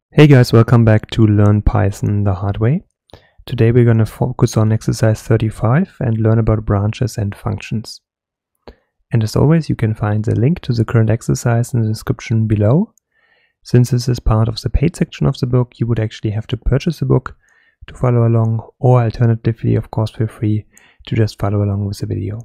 Hey guys, welcome back to Learn Python the Hard Way. Today we're going to focus on exercise 35 and learn about branches and functions. And as always, you can find the link to the current exercise in the description below. Since this is part of the paid section of the book, you would actually have to purchase the book to follow along, or alternatively, of course, feel free to just follow along with the video.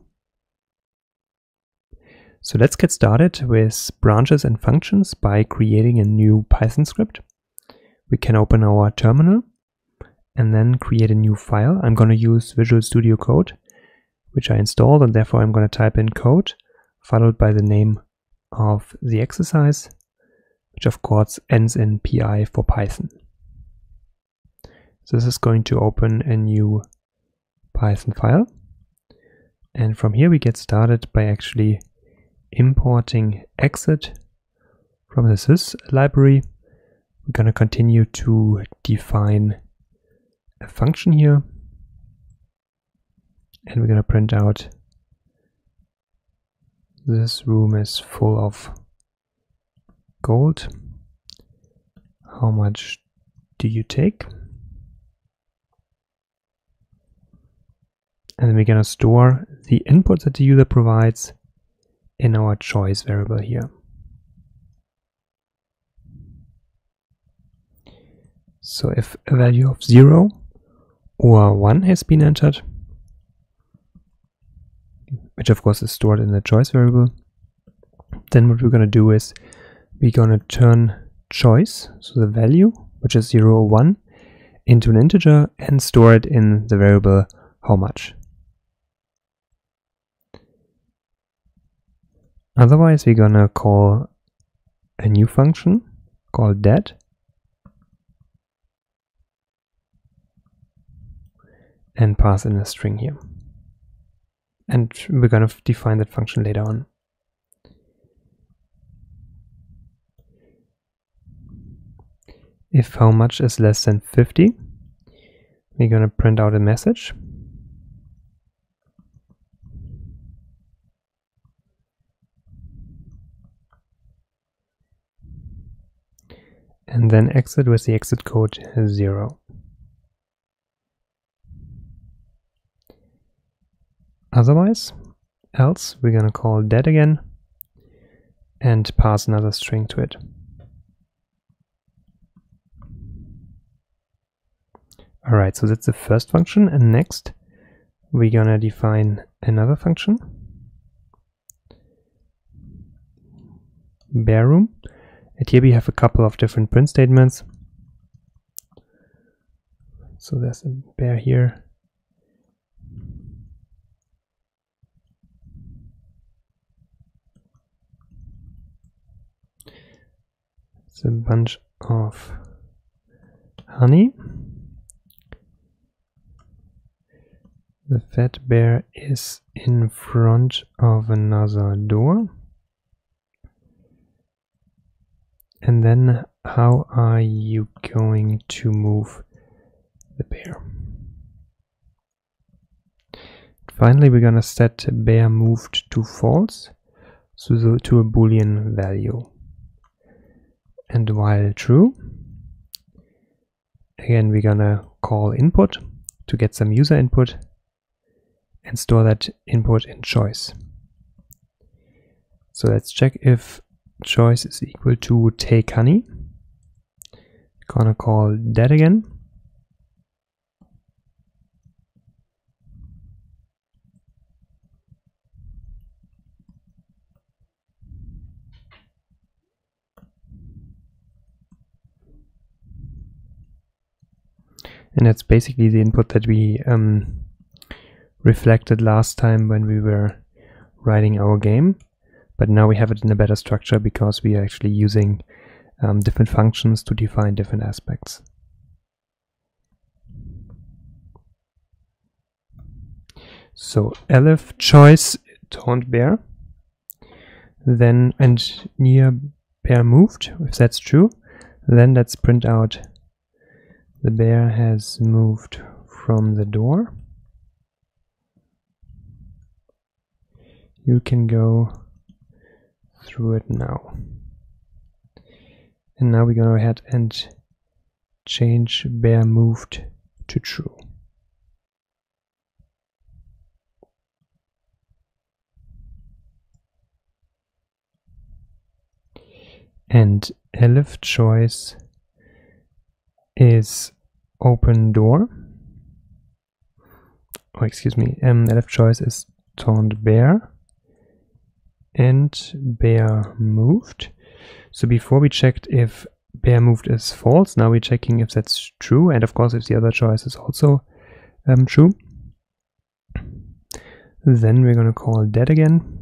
So let's get started with branches and functions by creating a new Python script. We can open our terminal and then create a new file. I'm going to use Visual Studio Code, which I installed, and therefore I'm going to type in code followed by the name of the exercise, which of course ends in PI for Python. So this is going to open a new Python file, and from here we get started by actually importing exit from the sys library. We're going to continue to define a function here, and we're going to print out this room is full of gold. How much do you take? And then we're going to store the input that the user provides in our choice variable here. So if a value of 0 or 1 has been entered, which of course is stored in the choice variable, then what we're going to do is we're going to turn choice, so the value, which is 0 or 1, into an integer and store it in the variable how much. Otherwise, we're going to call a new function called dat, and pass in a string here. And we're going to define that function later on. If how much is less than 50, we're going to print out a message. And then exit with the exit code 0. Otherwise, else, we're going to call dat again and pass another string to it. Alright, so that's the first function, and next we're going to define another function, bear room. And here we have a couple of different print statements. So there's a bear here. It's a bunch of honey. The fat bear is in front of another door. And then how are you going to move the bear? Finally, we're going to set bear moved to false, so to a Boolean value. And while true, again, we're going to call input to get some user input and store that input in choice. So let's check if choice is equal to take honey. Gonna call dat again. And that's basically the input that we reflected last time when we were writing our game. But now we have it in a better structure because we are actually using different functions to define different aspects. So elif choice don't bear, then and near bear moved, if that's true, then let's print out the bear has moved from the door. You can go through it now. And now we're going to go ahead and change bear moved to true. And elif choice is open door. Oh, excuse me. Elif choice is taunt bear and bear moved. So before we checked if bear moved is false, now we're checking if that's true, and of course if the other choice is also true. Then we're going to call dead again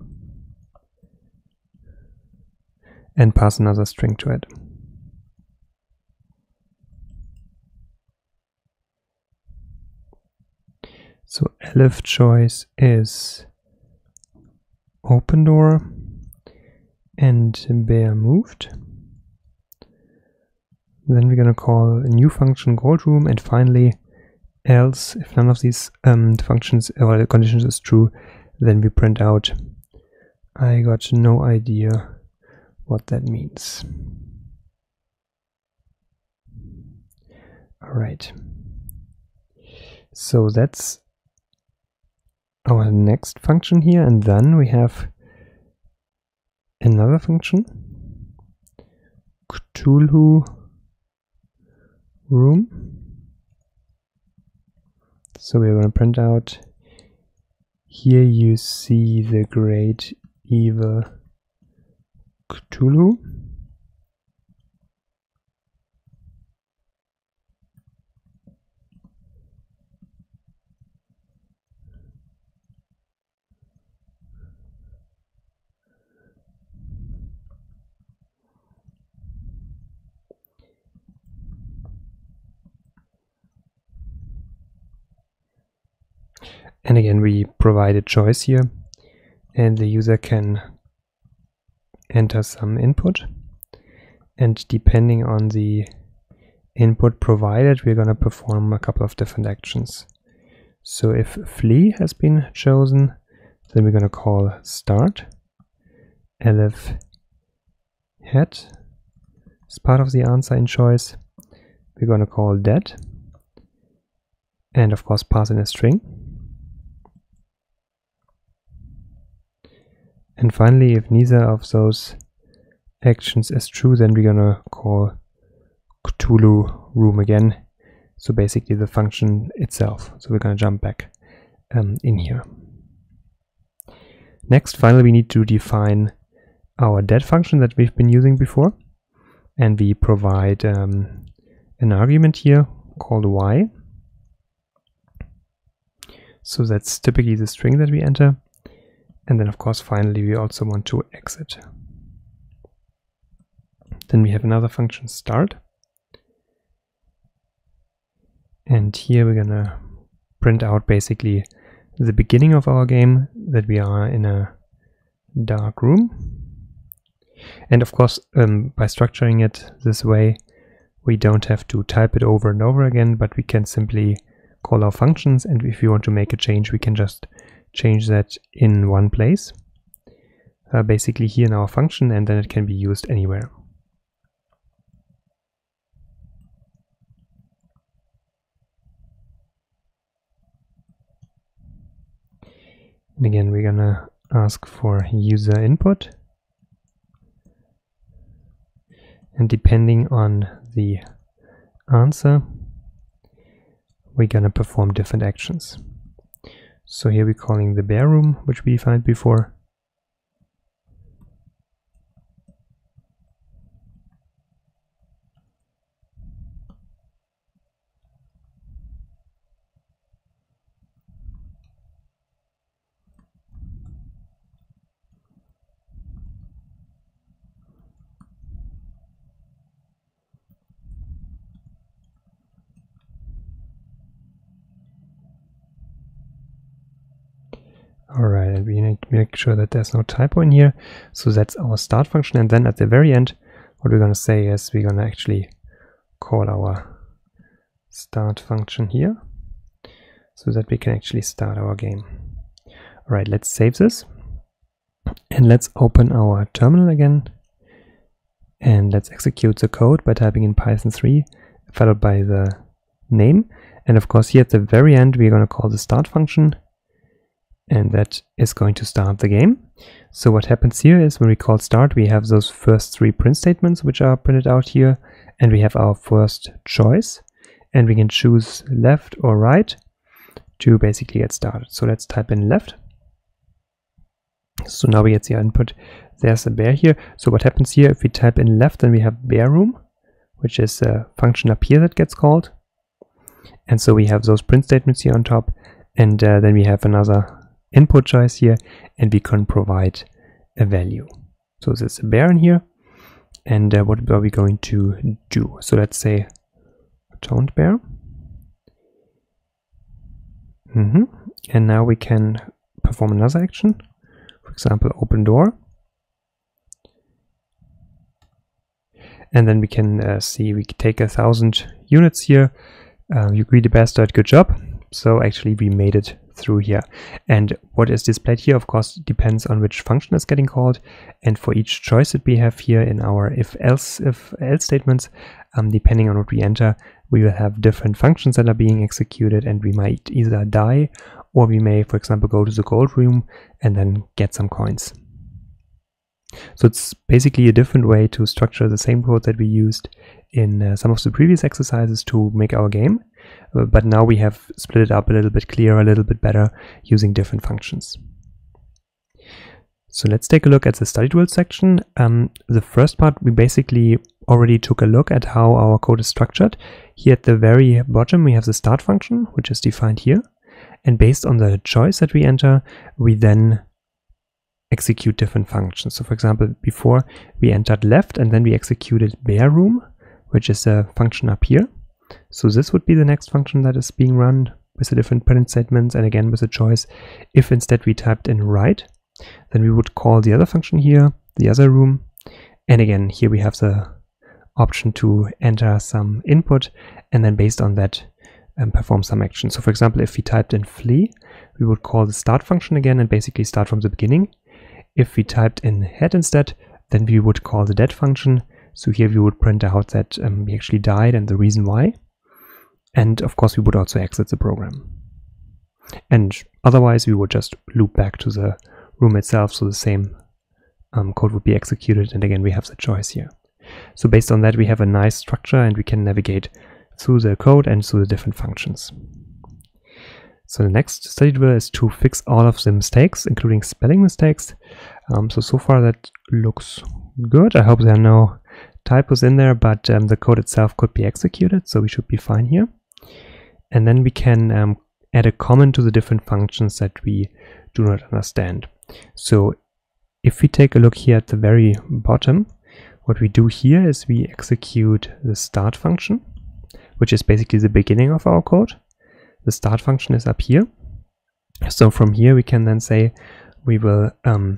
and pass another string to it. So elif choice is open door and bear moved. Then we're going to call a new function gold room, and finally else, if none of these functions or the conditions is true, then we print out I got no idea what that means. Alright, so that's our next function here, and then we have another function, Cthulhu room. So we're going to print out, here you see the great evil Cthulhu. And again, we provide a choice here, and the user can enter some input, and depending on the input provided, we're going to perform a couple of different actions. So if flee has been chosen, then we're going to call start. Elif head is part of the answer in choice. We're going to call dead, and of course pass in a string. And finally, if neither of those actions is true, then we're gonna call Cthulhu room again. So basically the function itself. So we're gonna jump back in here. Next, finally, we need to define our dead function that we've been using before. And we provide an argument here called y. So that's typically the string that we enter. And then of course finally we also want to exit. Then we have another function start. And here we're gonna print out basically the beginning of our game, that we are in a dark room. And of course by structuring it this way, we don't have to type it over and over again, but we can simply call our functions, and if we want to make a change, we can just change that in one place, basically here in our function, and then it can be used anywhere. And again, we're gonna ask for user input, and depending on the answer, we're gonna perform different actions. So here we're calling the bear room, which we defined before. Alright, and we need to make sure that there's no typo in here. So that's our start function, and then at the very end, what we're going to say is we're going to actually call our start function here, so that we can actually start our game. Alright, let's save this, and let's open our terminal again, and let's execute the code by typing in Python 3 followed by the name. And of course, here at the very end, we're going to call the start function, and that is going to start the game. So what happens here is when we call start, we have those first 3 print statements which are printed out here, and we have our first choice, and we can choose left or right to basically get started. So let's type in left. So now we get the input. There's a bear here. So what happens here, if we type in left, then we have bear room, which is a function up here that gets called. And so we have those print statements here on top, and then we have another input choice here, and we can provide a value. So there's a bear in here, and what are we going to do? So let's say toned bear. And now we can perform another action. For example, open door. And then we can see we take 1,000 units here. You agree the bastard, good job. So actually we made it through here. And what is displayed here, of course, depends on which function is getting called. And for each choice that we have here in our if-else statements, depending on what we enter, we will have different functions that are being executed, and we might either die, or we may, for example, go to the gold room and then get some coins. So it's basically a different way to structure the same code that we used in some of the previous exercises to make our game, but now we have split it up a little bit clearer, a little bit better, using different functions. So let's take a look at the study tools section. The first part, we basically already took a look at how our code is structured. Here at the very bottom, we have the start function, which is defined here. And based on the choice that we enter, we then execute different functions. So for example, before we entered left, and then we executed bear room, which is a function up here. So this would be the next function that is being run with the different print statements, and again with a choice. If instead we typed in right, then we would call the other function here, the other room. And again, here we have the option to enter some input, and then based on that, perform some action. So for example, if we typed in flee, we would call the start function again and basically start from the beginning. If we typed in head instead, then we would call the dead function. So here we would print out that we actually died and the reason why. And of course, we would also exit the program. And otherwise, we would just loop back to the room itself. So the same code would be executed. And again, we have the choice here. So based on that, we have a nice structure, and we can navigate through the code and through the different functions. So the next study drill is to fix all of the mistakes, including spelling mistakes. So far that looks good. I hope there are no typos in there, but the code itself could be executed, so we should be fine here. And then we can add a comment to the different functions that we do not understand. So if we take a look here at the very bottom, what we do here is we execute the start function, which is basically the beginning of our code. The start function is up here. So from here we can then say we will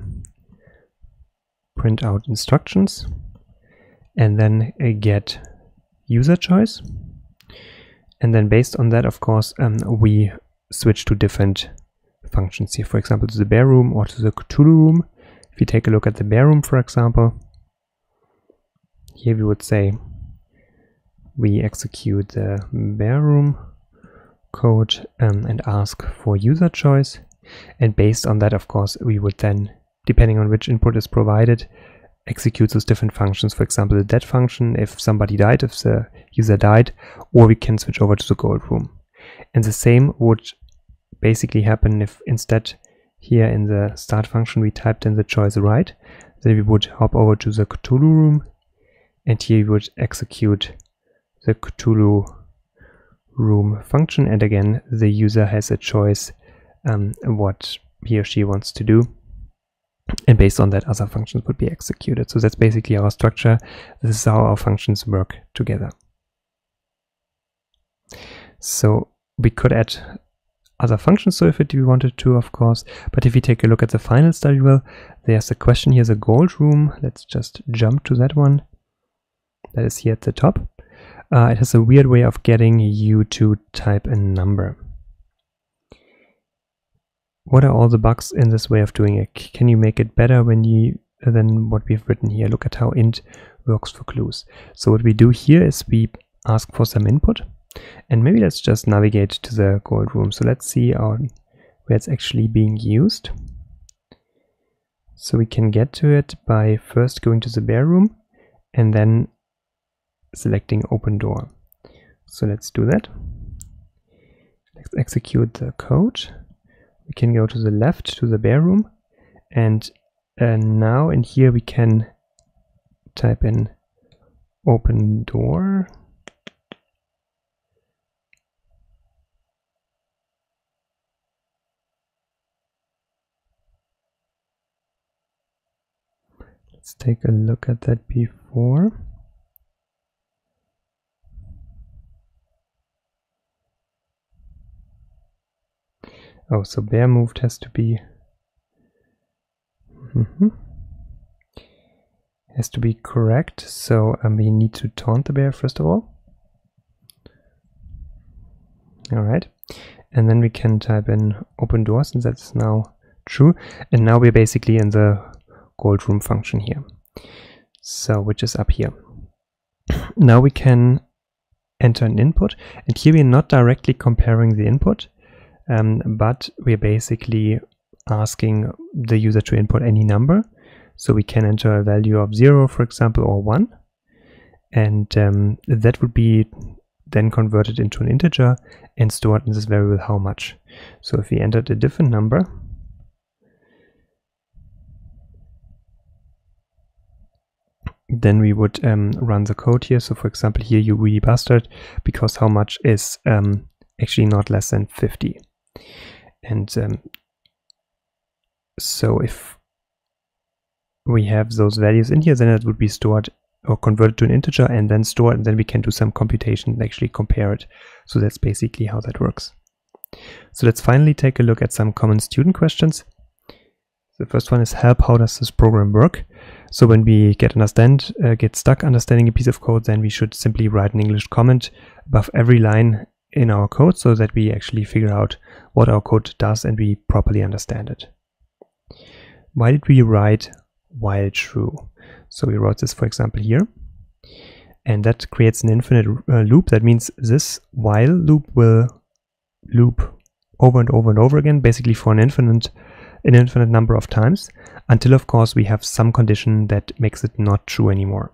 print out instructions, and then get user choice. And then based on that, of course, we switch to different functions here. For example, to the bear room or to the Cthulhu room. If you take a look at the bear room, for example, here we would say we execute the bear room code and ask for user choice. And based on that, of course, we would then, depending on which input is provided, execute those different functions. For example, the dead function if somebody died, if the user died, or we can switch over to the gold room. And the same would basically happen if instead here in the start function we typed in the choice right, then we would hop over to the Cthulhu room, and here we would execute the Cthulhu room function, and again the user has a choice what he or she wants to do, and based on that other functions would be executed. So that's basically our structure. This is how our functions work together. So we could add other functions to if we wanted to, of course, but if we take a look at the final study drill, there's a question here, the gold room. Let's just jump to that one. That is here at the top. It has a weird way of getting you to type a number. What are all the bugs in this way of doing it? Can you make it better than what we've written here? Look at how int works for clues. So what we do here is we ask for some input. And maybe let's just navigate to the gold room. So let's see where it's actually being used. So we can get to it by first going to the bare room and then selecting open door. So let's do that. Let's execute the code. We can go to the left to the bare room, and now in here we can type in open door. Let's take a look at that before. Oh, so bare moved has to be correct. So we need to taunt the bear first of all. All right, and then we can type in open door since that's now true. And now we're basically in the gold room function here. So which is up here. Now we can enter an input, and here we're not directly comparing the input. But we're basically asking the user to input any number. So we can enter a value of 0, for example, or 1. And that would be then converted into an integer and stored in this variable how much. So if we entered a different number, then we would run the code here. So for example, here you really bastard, because how much is actually not less than 50. And so if we have those values in here, then it would be stored or converted to an integer and then stored, and then we can do some computation and actually compare it. So that's basically how that works. So let's finally take a look at some common student questions. The first one is help, how does this program work? So when we get stuck understanding a piece of code, then we should simply write an English comment above every line in our code so that we actually figure out what our code does and we properly understand it. Why did we write while true? So we wrote this, for example, here, and that creates an infinite loop. That means this while loop will loop over and over and over again, basically for an infinite number of times, until of course we have some condition that makes it not true anymore.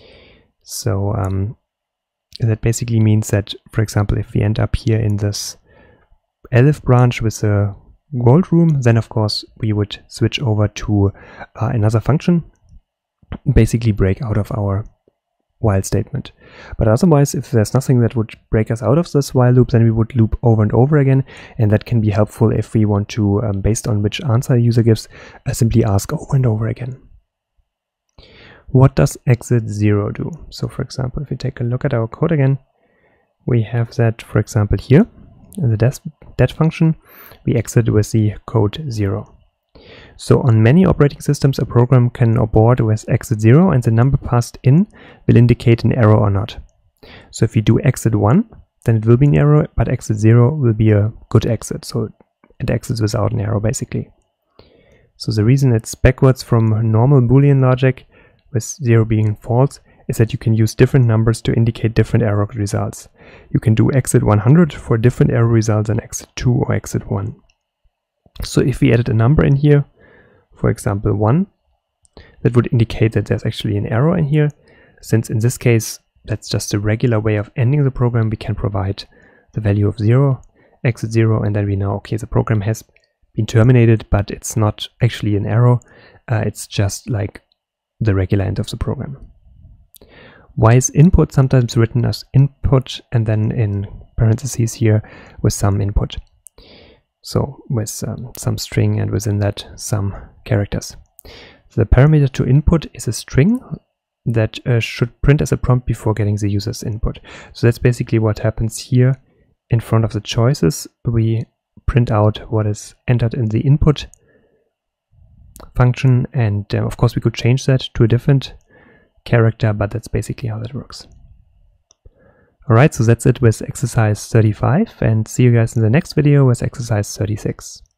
So that basically means that, for example, if we end up here in this elif branch with a gold room, then of course we would switch over to another function, basically break out of our while statement. But otherwise, if there's nothing that would break us out of this while loop, then we would loop over and over again, and that can be helpful if we want to, based on which answer a user gives, simply ask over and over again. What does exit 0 do? So for example, if we take a look at our code again, we have that, for example, here in the det function, we exit with the code 0. So on many operating systems, a program can abort with exit 0, and the number passed in will indicate an error or not. So if we do exit 1, then it will be an error, but exit 0 will be a good exit. So it exits without an error, basically. So the reason it's backwards from normal Boolean logic, with 0 being false, is that you can use different numbers to indicate different error results. You can do exit 100 for different error results than exit 2 or exit 1. So if we added a number in here, for example 1, that would indicate that there's actually an error in here. Since in this case that's just a regular way of ending the program, we can provide the value of 0, exit 0, and then we know, okay, the program has been terminated, but it's not actually an error. It's just like the regular end of the program. Why is input sometimes written as input and then in parentheses here with some input? So with some string and within that some characters. The parameter to input is a string that should print as a prompt before getting the user's input. So that's basically what happens here in front of the choices. We print out what is entered in the input function, and of course we could change that to a different character, but that's basically how that works. Alright, so that's it with exercise 35, and see you guys in the next video with exercise 36.